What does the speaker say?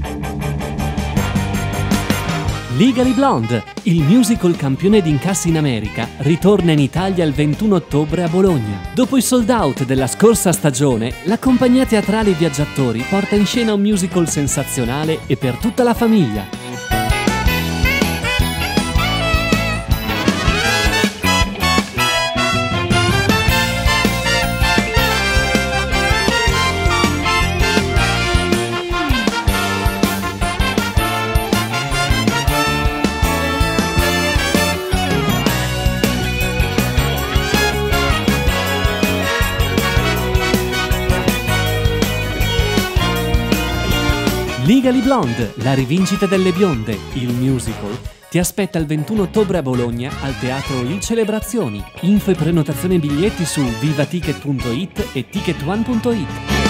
Legally Blonde, il musical campione di incassi in America, ritorna in Italia il 21 ottobre a Bologna. Dopo i sold out della scorsa stagione, la compagnia teatrale I Viaggiatori porta in scena un musical sensazionale e per tutta la famiglia. Legally Blonde, la rivincita delle bionde, il musical, ti aspetta il 21 ottobre a Bologna al Teatro Il Celebrazioni. Info e prenotazione biglietti su vivaticket.it e ticketone.it.